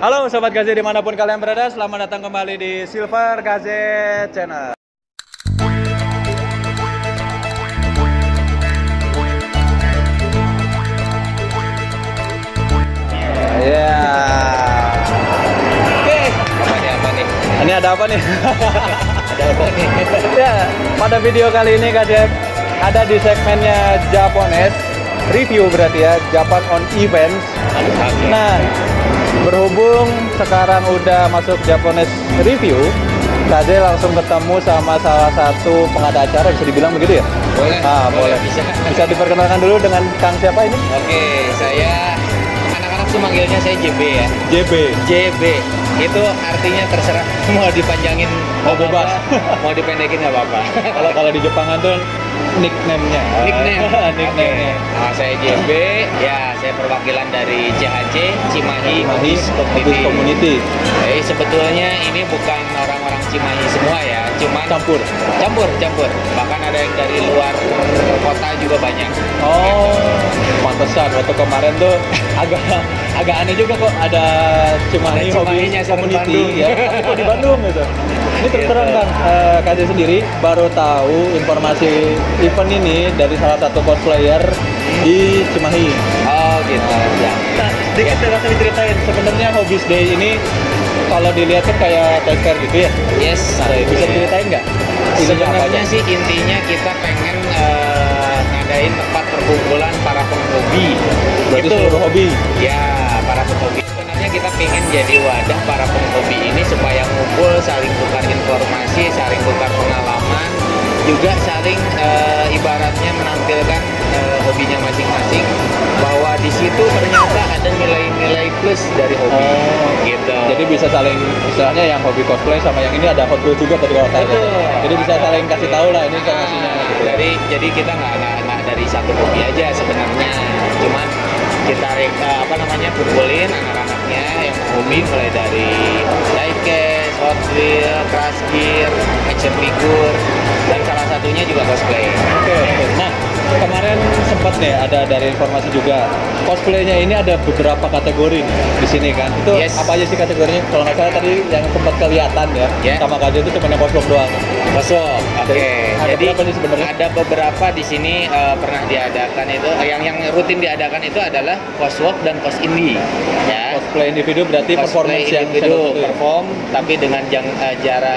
Halo Sobat Gaze dimanapun kalian berada, selamat datang kembali di Silver Gaze Channel. Ya. Oke. Apa nih? Ini ada apa nih? Ada apa nih? Ya, pada video kali ini Gaze ada di segmennya Japanese review berarti ya, Japan on Events. Nah, berhubung sekarang udah masuk Japanese review, Gaze langsung ketemu sama salah satu pengada acara, bisa dibilang begitu ya? Boleh. Boleh. Bisa diperkenalkan dulu dengan Kang siapa ini? Oke, saya anak-anak tuh manggilnya saya JB ya. JB. Itu artinya terserah mau dipanjangin mau bebas, mau dipendekin nggak apa-apa. Kalau di Jepangan tuh nickname-nya. Nickname. Nah, saya JB, ya saya perwakilan dari CHC Cimahi Hobbies Community. Sebetulnya ini bukan orang-orang Cimahi semua ya, cuman campur. Bahkan ada yang dari luar kota juga banyak. Pantesan waktu kemarin tuh agak aneh juga kok ada Cimahi Hobbies Community ya. Kok di Bandung gitu. Ini terus terang Kang, Gaze sendiri baru tahu informasi event ini dari salah satu cosplayer di Cimahi. Oh gitu ya. Nah, sedikit langsung diceritain sebenarnya Hobbies Day ini kalau dilihat kan kayak toy fair gitu ya. Yes. Nah, bisa diceritain nggak? Sebenarnya sih intinya kita pengen ngadain tempat perkumpulan para penghobi. Berarti seluruh hobi. Ya, para penghobi. Sebenarnya kita pengen jadi wadah para penghobi ini supaya ngumpul, saling tukar informasi, saling tukar pengalaman, juga saling ibaratnya menampilkan hobinya masing-masing, bahwa di situ ternyata ada nilai-nilai plus dari hobi. Gitu. Jadi bisa saling, istilahnya yang hobi cosplay sama yang ini ada Hot Wheels juga tadi kalau saya. Jadi bisa saling kasih tahu lah ini informasinya. Gitu. Jadi kita nggak dari satu hobi aja sebenarnya, cuman kita kumpulin anak-anaknya yang hobi, mulai dari diecast, Hot Wheels, crash gear, action figure, dan salah satunya juga cosplay. Oke. Nah, kemarin sempat nih ada dari informasi juga cosplaynya ini ada beberapa kategori nih di sini kan. Itu apa aja sih kategorinya? Kalau nggak salah tadi yang sempat kelihatan ya, sama Gaze itu cuma yang cosplay doang. Cosplay. Oke. Jadi sebenarnya ada beberapa di sini pernah diadakan itu, yang rutin diadakan itu adalah coswalk dan cos indie. Ya. Cosplay individu berarti performance yang individu perform, tapi dengan jarak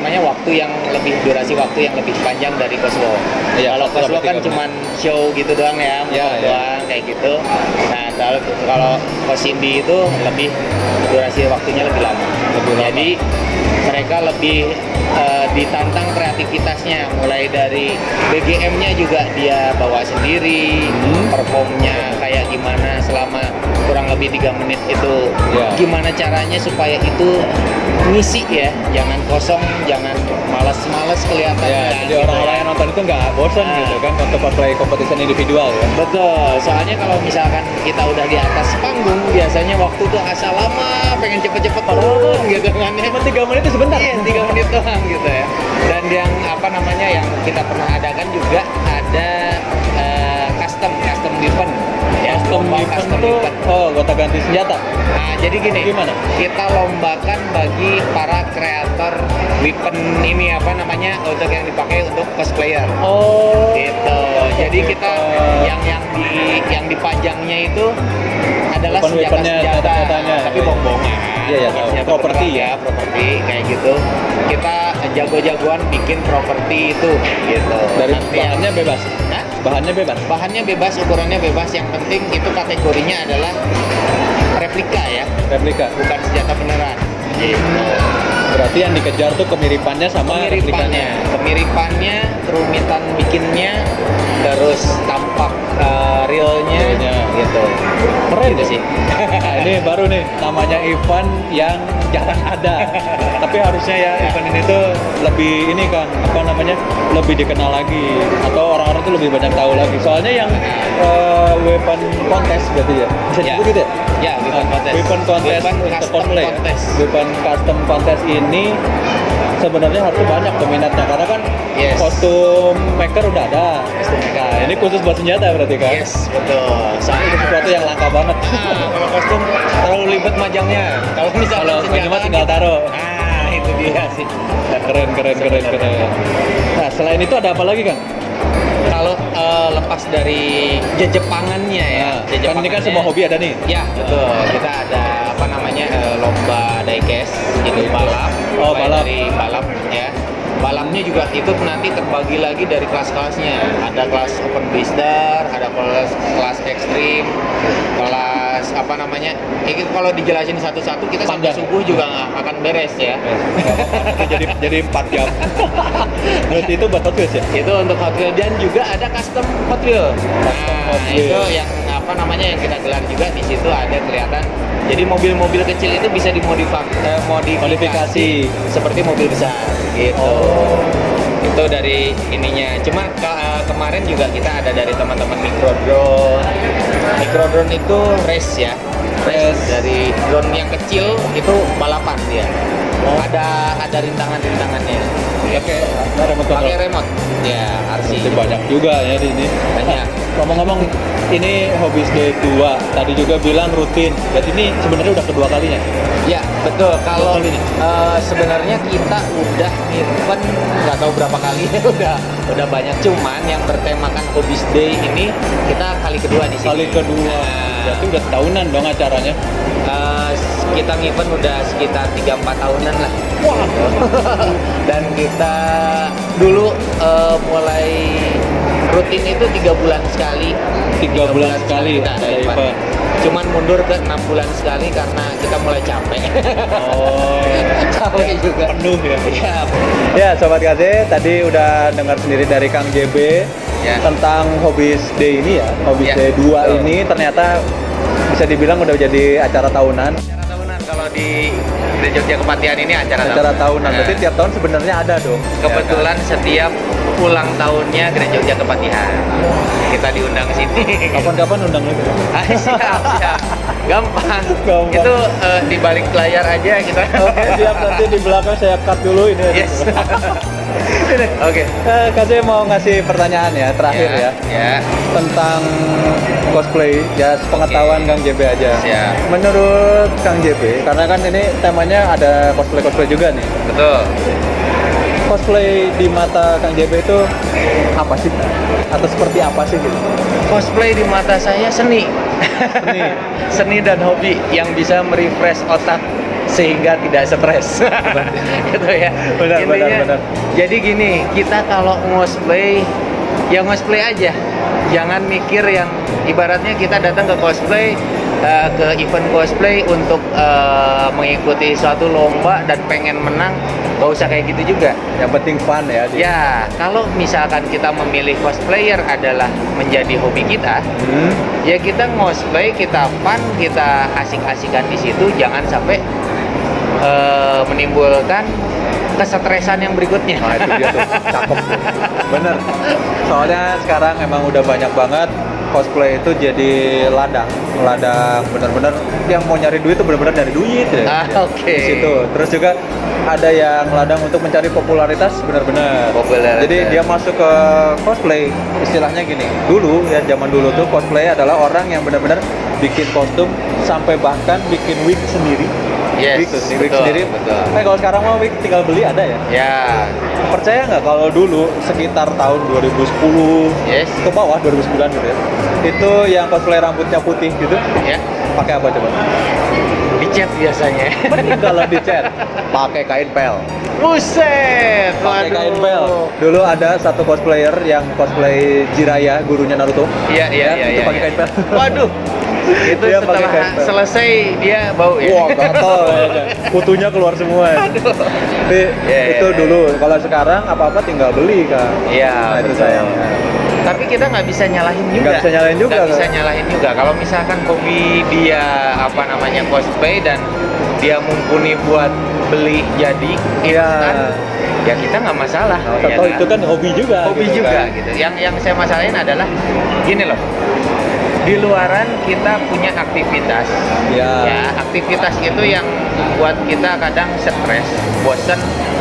durasi waktu yang lebih panjang dari coswalk. Kalau coswalk kan cuman show gitu doang ya, doang kayak gitu. Nah, kalau cos indie itu lebih durasi waktunya lebih lama. Jadi mereka lebih ditantang kreativitasnya, mulai dari BGM-nya juga dia bawa sendiri, performnya kayak gimana selama kurang lebih 3 menit itu, gimana caranya supaya itu ngisi ya, jangan kosong, jangan malas-malas kelihatan. Jadi orang-orang yang nonton itu nggak bosan gitu kan untuk cosplay competition individual ya. Betul, soalnya kalau misalkan kita udah di atas panggung, biasanya waktu tuh asa lama, pengen cepet-cepet turun gitu kan ya. Cuma 3 menit itu sebentar. Iya, 3 menit doang gitu ya. Dan yang yang kita pernah adakan juga ada custom weapon. Custom weapon. Gonta ganti senjata. Nah, jadi gini. Gimana? Kita lombakan bagi para kreator weapon ini untuk yang dipakai untuk cosplayer. Gitu. Jadi kita yang dipajangnya itu adalah senjata, tapi bohong-bohongan. Properti kayak gitu. Kita jago-jagoan bikin properti itu gitu. Dari bahannya bebas. Bahannya bebas, ukurannya bebas. Yang penting itu kategorinya adalah replika ya. Bukan senjata beneran. Gitu. Berarti yang dikejar tuh kemiripannya sama replikanya. Kemiripannya, kerumitan bikinnya, terus tampak realnya gitu. Keren gitu sih. Nah, ini baru nih namanya event yang jarang ada. Tapi harusnya ya event ini tuh lebih lebih dikenal lagi, atau orang-orang tuh lebih banyak tahu lagi. Soalnya yang weapon contest berarti ya. Bisa disebut gitu ya? Ya, weapon contest. Weapon custom contest ini sebenarnya harusnya banyak peminatnya karena kan kostum maker udah ada. Nah, ini khusus buat senjata berarti kan? Yes, betul. Soalnya itu sesuatu yang langka banget. Kalau kostum terlalu ribet majangnya. Kalau misalnya Kalau cuma tinggal taruh. Itu dia sih. Keren. Nah, selain itu ada apa lagi, Kang? Kalau lepas dari jepangannya ya, kan ini kan semua hobi ada nih. Ya, betul. Kita ada apa namanya lomba diecast, itu balap. Oh, balap. Dari balap ya. Balapnya juga itu nanti terbagi lagi dari kelas-kelasnya. Ada kelas open blister, ada kelas ekstrim, kelas apa namanya? Ini kalau dijelasin satu-satu kita sampai subuh juga nggak akan beres ya. jadi 4 jam. Berarti itu buat Hot Wheels ya? Itu untuk Hot Wheels dan juga ada custom Hot Wheels. Itu yang apa namanya yang kita gelar juga di situ ada kelihatan. Jadi mobil-mobil kecil itu bisa dimodifikasi seperti mobil besar gitu. Itu dari ininya. Cuma kemarin juga kita ada dari teman-teman Microdrone. Microdrone itu race ya. Race dari drone yang kecil itu balapan dia. Ada rintangannya. Pakai remote. Ya, RC. Banyak juga ya di ini. Banyak. Ngomong-ngomong, ini Hobbies Day 2. Tadi juga bilang rutin. Berarti ini sebenarnya udah kedua kalinya. Ya, betul. Kalau sebenarnya kita udah event nggak tahu berapa kali udah banyak. Cuman yang bertemakan Hobbies Day ini kita kali kedua di sini. Kali kedua. Berarti udah tahunan dong acaranya. Kita event udah sekitar 3-4 tahunan lah. Wah. Dan kita dulu mulai rutin itu 3 bulan sekali. 3 bulan sekali kita ada event. Cuman mundur ke 6 bulan sekali karena kita mulai capek. Capek juga. Penuh ya. Iya. Ya, Sobat KC, tadi udah dengar sendiri dari Kang JB tentang Hobbies Day ini ya. Hobbies Day 2 ini ternyata bisa dibilang udah jadi acara tahunan. Acara tahunan kalau di Jogja Kepatihan ini acara tahunan. Berarti tiap tahun sebenarnya ada dong. Kebetulan setiap ulang tahunnya Gereja Jogja Kepatihan. Kita diundang ke sini. Kapan-kapan undang lagi? Siap. Gampang. Itu di balik layar aja kita. Oke, siap. Nanti di belakang saya cut dulu ini. Yes. Oke. Kasih mau ngasih pertanyaan ya terakhir ya. Tentang cosplay ya, pengetahuan Kang JB aja. Siap. Menurut Kang JB, karena kan ini temanya ada cosplay juga nih. Betul. Cosplay di mata Kang JB itu apa sih? Atau seperti apa sih gitu? Cosplay di mata saya seni. Seni dan hobi yang bisa merefresh otak sehingga tidak stres. Gitu ya. Benar. Jadi gini, kita kalau cosplay ya cosplay aja. Jangan mikir yang ibaratnya kita datang ke cosplay ke event cosplay untuk mengikuti suatu lomba dan pengen menang, gak usah kayak gitu juga. Yang penting fun ya. Ya, kalau misalkan kita memilih cosplayer adalah menjadi hobi kita, ya kita cosplay, kita fun, kita asik-asikan di situ, jangan sampai menimbulkan kesetresan yang berikutnya. Nah, itu dia tuh, cakep. Bener. Soalnya sekarang emang udah banyak banget cosplay itu jadi ladang bener-bener yang mau nyari duit itu bener-bener dari duit ya. Oke. Di situ. Terus juga ada yang ladang untuk mencari popularitas bener-bener. Jadi dia masuk ke cosplay, istilahnya gini. Dulu ya, zaman dulu tuh cosplay adalah orang yang bener-bener bikin kostum sampai bahkan bikin wig sendiri. Yes, wig sendiri. Betul. Kalau sekarang mah wig tinggal beli ada ya? Ya. Percaya nggak kalau dulu sekitar tahun 2010 ke bawah 2009 gitu ya, itu yang cosplay rambutnya putih gitu, pakai apa coba? Dicat biasanya. Mending kalau dicat pakai kain pel. Buset, pakai kain pel. Dulu ada satu cosplayer yang cosplay Jiraiya, gurunya Naruto. Iya. Itu pakai kain pel. Waduh. Itu dia setelah selesai dia bau ya. Wah, gatal kayaknya. Kutunya keluar semua ya. Tapi itu dulu. Kalau sekarang apa-apa tinggal beli, Kak. Iya, itu sayang. Tapi kita nggak bisa nyalahin juga. Nggak bisa nyalahin juga. Kalau misalkan hobi dia apa namanya cosplay dan dia mumpuni buat beli jadi instan, ya kita nggak masalah. Atau itu kan hobi juga. Hobi gitu juga kan. Gitu. Yang saya masalahin adalah gini loh. Di luaran kita punya aktivitas, ya aktivitas itu yang buat kita kadang stres, bosen,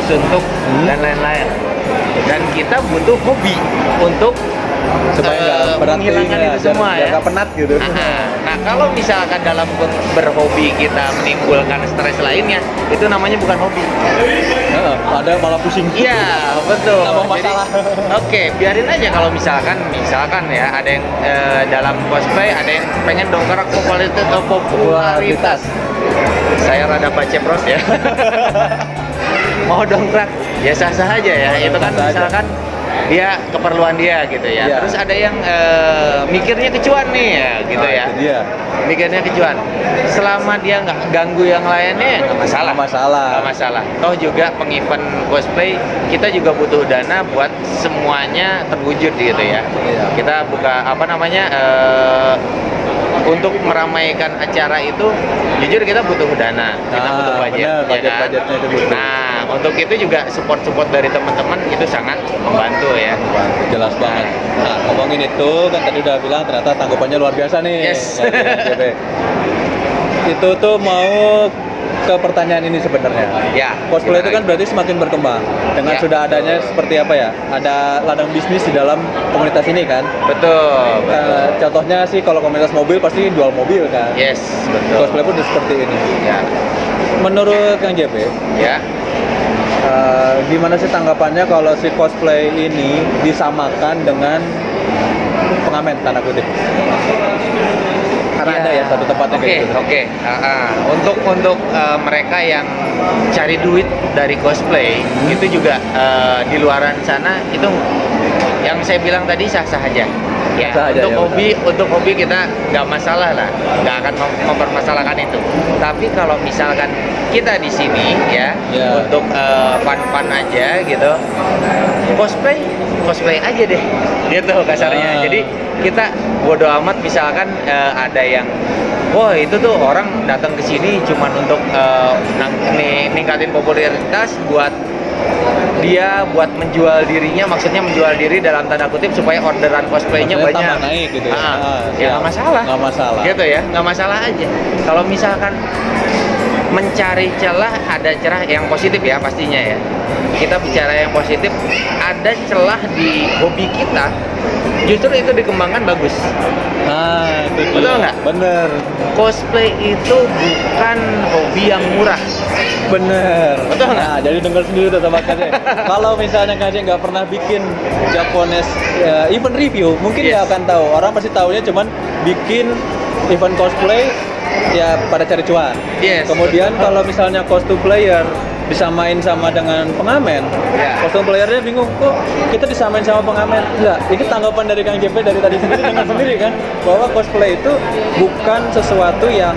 suntuk dan lain-lain. Dan kita butuh hobi untuk supaya menghilangkan itu semua ya. Nggak penat gitu. Nah, kalau misalkan dalam berhobi kita menimbulkan stres lainnya, itu namanya bukan hobi. Ada malah pusing. Iya, betul. Tambah masalah. Oke, biarin aja kalau misalkan ya ada yang dalam cosplay ada yang pengen dongkrak popularitas. Saya rada bacepros ya. Mau dongkrak ya sah-sah aja ya. Itu kan misalkan dia keperluan dia gitu ya. Terus ada yang mikirnya kecuan nih ya gitu ya. Mikirnya kecuan. Selama dia nggak ganggu yang lainnya nggak masalah. Nggak masalah. Toh juga peng-event cosplay kita juga butuh dana buat semuanya terwujud gitu ya. Kita buka untuk meramaikan acara itu jujur kita butuh dana, kita butuh budget, budgetnya itu butuh. Nah, untuk itu juga support dari teman-teman itu sangat membantu ya. Jelas banget. Nah, ngomongin itu kan tadi udah bilang ternyata tanggapannya luar biasa nih. Yes. Itu tuh mau ke pertanyaan ini sebenarnya. Ya. Cosplay itu kan berarti semakin berkembang dengan sudah adanya seperti apa ya? Ada ladang bisnis di dalam komunitas ini kan? Betul. Contohnya sih kalau komunitas mobil pasti jual mobil kan? Yes, betul. Cosplay pun seperti ini. Ya. Menurut Kang JP, ya. Gimana sih tanggapannya kalau si cosplay ini disamakan dengan pengamen tanda kutip? Karena ada ya satu tempatnya kayak gitu. Untuk mereka yang cari duit dari cosplay itu juga di luaran sana itu yang saya bilang tadi sah-sah aja. Ya, untuk hobi kita nggak masalah lah, nggak akan mempermasalahkan itu. Tapi kalau misalkan kita di sini untuk fun-fun aja gitu, cosplay aja deh, gitu kasarnya. Jadi kita bodo amat misalkan ada yang itu tuh orang datang ke sini cuman untuk ningkatin popularitas buat menjual dirinya, maksudnya menjual diri dalam tanda kutip supaya orderan cosplaynya banyak. Naik gitu ya. Nggak masalah. Gitu ya, nggak masalah aja. Kalau misalkan mencari celah, ada celah yang positif ya pastinya ya. Kita bicara yang positif, ada celah di hobi kita. Justru itu dikembangkan bagus. Betul nggak? Bener. Cosplay itu bukan hobi yang murah. Bener. Betul nggak? Nah, jadi dengar sendiri tuh sama Kak. Kalau misalnya Kak nggak pernah bikin Japanese event review, mungkin nggak akan tahu. Orang pasti taunya cuman bikin event cosplay ya pada cari cuan. Kemudian kalau misalnya costume player disamain sama dengan pengamen, costume playernya bingung kok kita disamain sama pengamen. Enggak, ini tanggapan dari Kang JP dari tadi sendiri dengar sendiri kan bahwa cosplay itu bukan sesuatu yang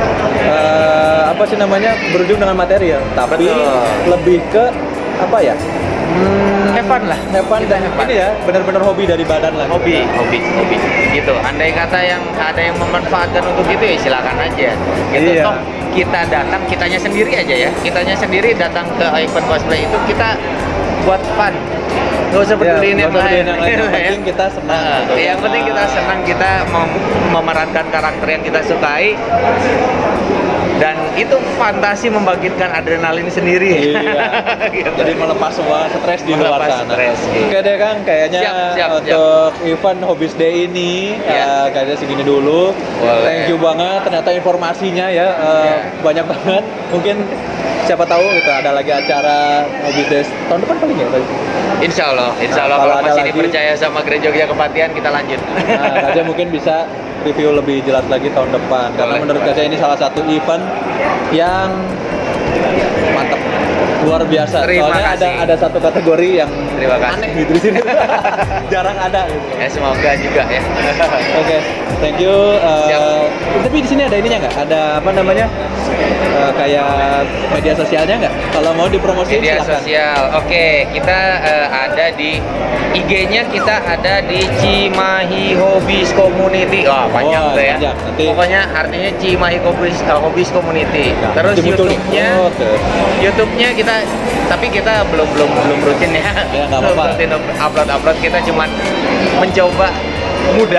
berujung dengan material, tapi lebih ke apa ya? Have fun lah. Ini ya benar-benar hobi dari badan lah. Hobi gitu. Andai kata yang ada yang memanfaatkan untuk itu ya silakan aja. Gitu toh kita datang, kitanya sendiri aja ya. Kitanya sendiri datang ke event cosplay itu kita buat fun. Gak usah peduliin yang lain. Yang penting kita senang. Yang penting kita senang, kita memerankan karakter yang kita sukai. Dan itu fantasi membangkitkan adrenalin sendiri. Gitu. Jadi melepas semua stres di luar sana. Oke deh Kang, kayaknya untuk event Hobbies Day ini kayaknya segini dulu. Thank you banget, ternyata informasinya banyak banget. Mungkin siapa tahu gitu ada lagi acara Hobbies Day tahun depan paling ya. Insya Allah kalau masih dipercaya sama Gereja Jogja Kepatihan kita lanjut. Kaja mungkin bisa review lebih jelas lagi tahun depan. Karena menurut Kaja ini salah satu event yang mantap, luar biasa. Soalnya ada satu kategori yang aneh gitu di sini. Jarang ada gitu. Ya semoga juga ya. Oke, thank you. Tapi di sini ada ininya nggak? Ada apa namanya? Kayak media sosialnya nggak? Kalau mau dipromosiin media silakan. Sosial. Oke, kita ada di IG-nya, kita ada di Cimahi Hobbies Community. Panjang tuh ya. Nanti, pokoknya artinya Cimahi Hobbies Community. Terus YouTube-nya kita, tapi kita belum rutin ya. Belum rutin upload. Kita cuma mencoba muda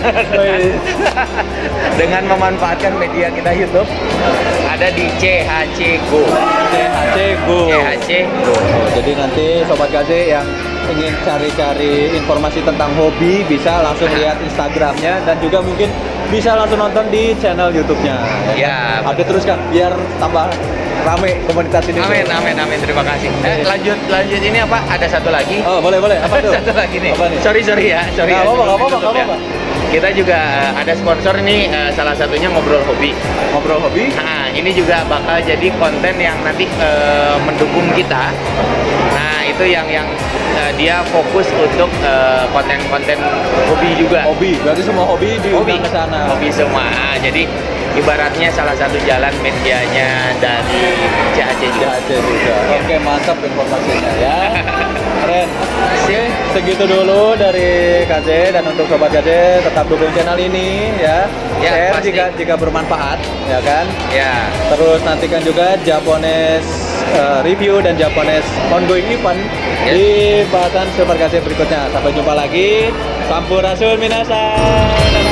dengan memanfaatkan media kita YouTube. Ada di CHC Go. CHC Go. CHC Go. Jadi nanti Sobat KC yang ingin cari-cari informasi tentang hobi bisa langsung lihat Instagramnya dan juga mungkin bisa langsung nonton di channel YouTube-nya. Ya, update terus kan biar tambah rame komunitas ini. Amin, terima kasih. Lanjut ini apa? Ada satu lagi. Oh, boleh. Apa tuh? Satu lagi nih. Apa nih? Sorry ya. Nggak apa-apa. Kita juga ada sponsor nih, salah satunya Ngobrol Hobi. Ngobrol Hobi? Nah, ini juga bakal jadi konten yang nanti mendukung kita. Nah, itu yang dia fokus untuk konten-konten hobi juga. Hobi, berarti semua hobi diundang ke sana. Hobi semua. Jadi ibaratnya salah satu jalan medianya dari CHC juga. Oke, mantap informasinya ya. Keren. Oke, segitu dulu dari KC, dan untuk Sobat KC tetap dukung channel ini ya. Share jika bermanfaat, ya kan? Ya. Terus nantikan juga Japones review dan Japones ongoing event di bahasan Sobat KC berikutnya. Sampai jumpa lagi. Sampurasun minasan.